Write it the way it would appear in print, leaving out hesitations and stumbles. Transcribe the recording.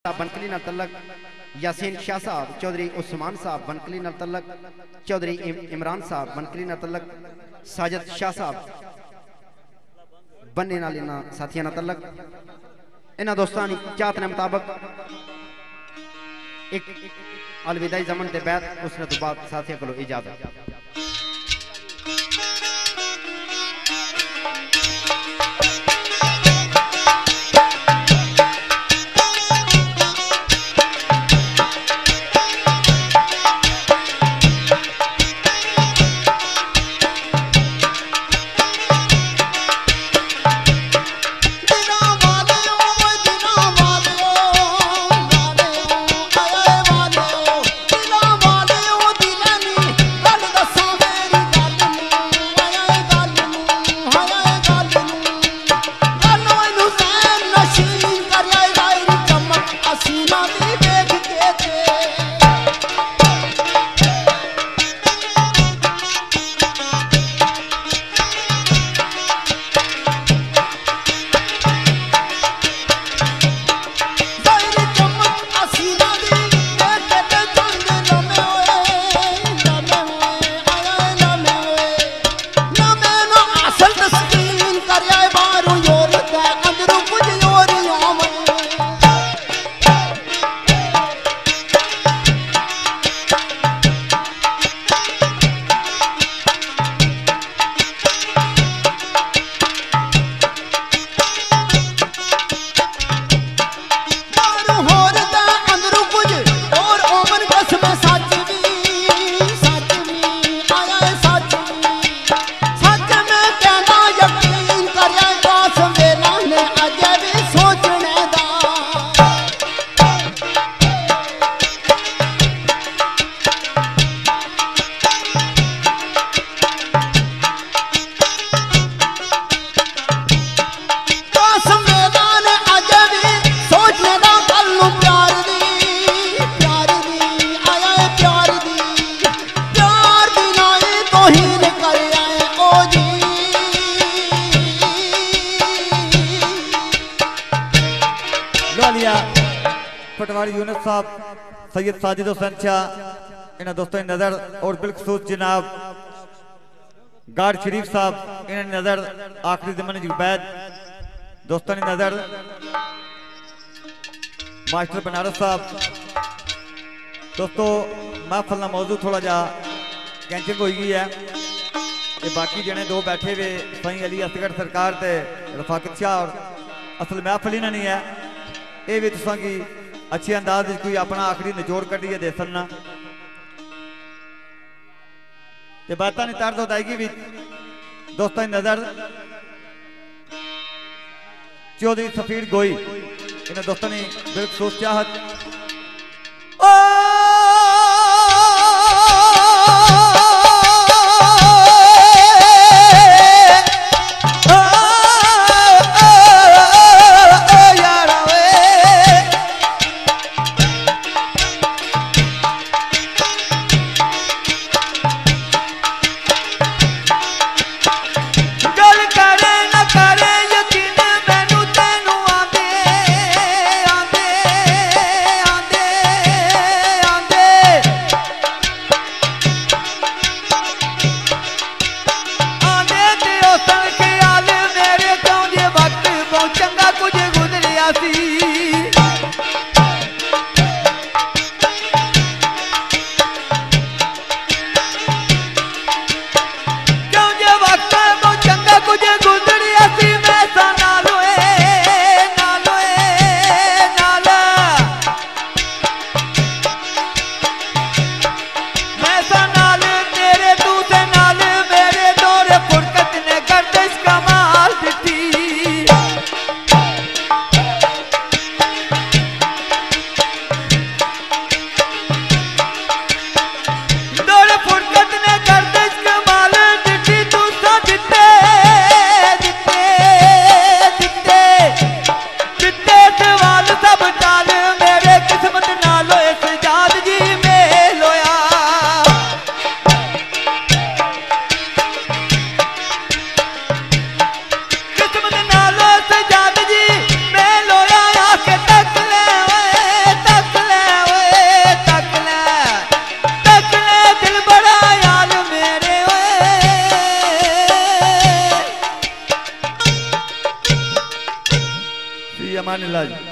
बनकली नाल तलक, यासीन शाह साहब चौधरी उस्मान साहब बनकली नाल तलक, चौधरी इमरान साहब बनकली नाल तलक, साजिद शाह साहब बन्ने नाल इन्हां साथियां नाल तलक। इन्हां दोस्तां दी चाहत ने मुताबिक एक अलविदाई जमन के बाद उसने तो बाद साथियों को इजाजत। पटवारी यूनुस साहब, सैयद साजिद हुसैन शाह, इन्हें दोस्तों की नज़र और बिलखसूस जनाब गार्ड शरीफ साहब, इन्हें नज़र आखिरी ज़माने जुबैद दोस्तों की नज़र मास्टर बनारस साहब। दोस्तों महफल का मौजू थोड़ा जा कैंचिंग हो गई है। ये बाकी जने दो बैठे हुए सही अली असगढ़ सरकार ते रफाकत शाह और असल महफल इन्हें नहीं है। ये भी तुसां की अच्छे अंदाज कोई अपना आखिरी निचोड़ कढ़िए दे सकना ते बातें नहीं तर्ज अदायगी भी दोस्तों की नजर चौधरी सफीर गोई, इन्हें दोस्तों ने बिलखसूस चाहत फी अमान अल्लाह जी।